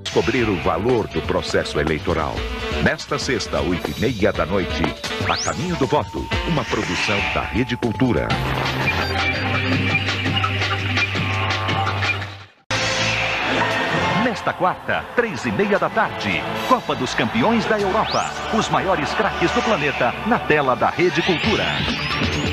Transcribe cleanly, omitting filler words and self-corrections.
descobrir o valor do processo eleitoral. Nesta sexta, 8h30 da noite, A Caminho do Voto, uma produção da Rede Cultura. Nesta quarta, 3h30 da tarde, Copa dos Campeões da Europa. Os maiores craques do planeta na tela da Rede Cultura.